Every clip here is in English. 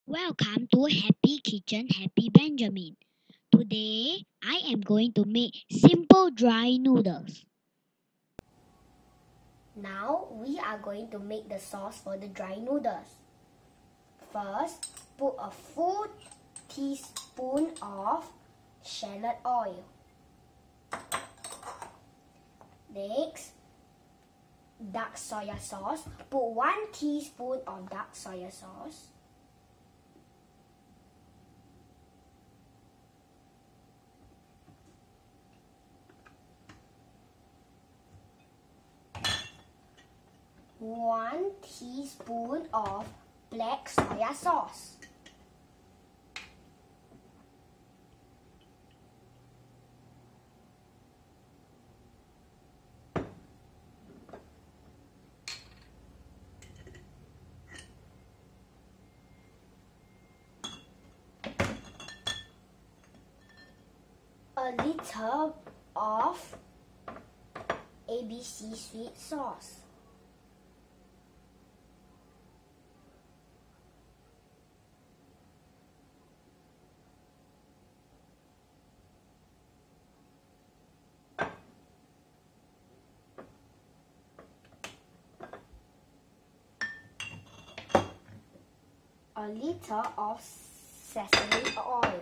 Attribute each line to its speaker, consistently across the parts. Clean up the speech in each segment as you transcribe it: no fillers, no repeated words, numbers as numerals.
Speaker 1: Welcome to Happy Kitchen, Happy Benjamin. Today I am going to make simple dry noodles.
Speaker 2: Now we are going to make the sauce for the dry noodles. First, put a full teaspoon of shallot oil. Next, dark soya sauce. Put 1 teaspoon of dark soya sauce. One teaspoon of black soya sauce. A little of ABC sweet sauce. A little of sesame oil.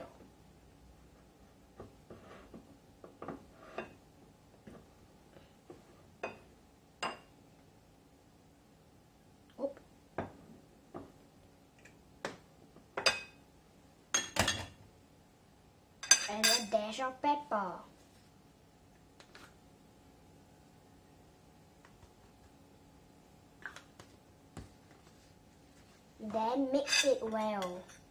Speaker 2: And a dash of pepper. Then mix it well.